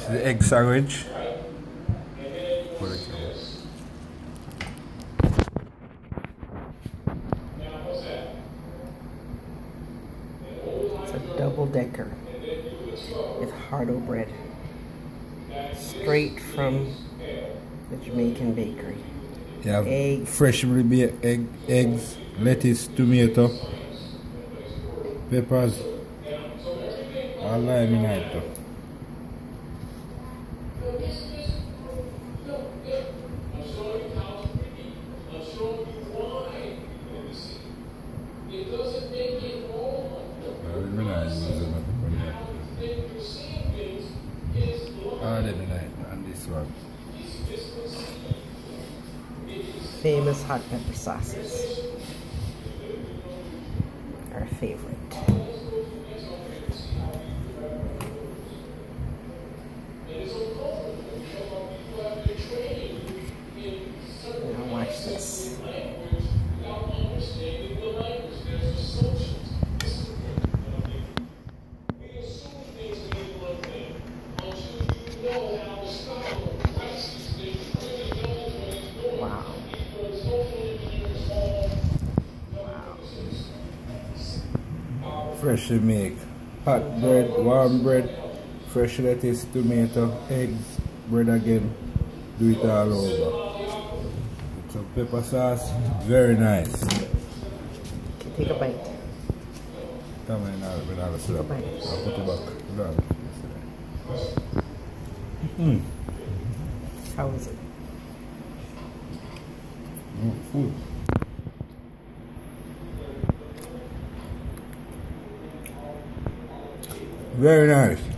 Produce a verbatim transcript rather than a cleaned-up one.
This is the egg sandwich. It's a double decker with hardo bread, straight from the Jamaican bakery. You have Egg. freshly baked egg, eggs, lettuce, tomato, peppers, all lime in it though. Ah, let me like on this one. Famous hot pepper sauces. Our favorite. Now watch this. Wow. Freshly make hot bread, warm bread, fresh lettuce, tomato, eggs, bread again. Do it all over. With some pepper sauce, very nice. Take a bite. Come in now with all the syrup. Take a bite. I'll put it back. Mm. How is it? Mm, food. Very nice.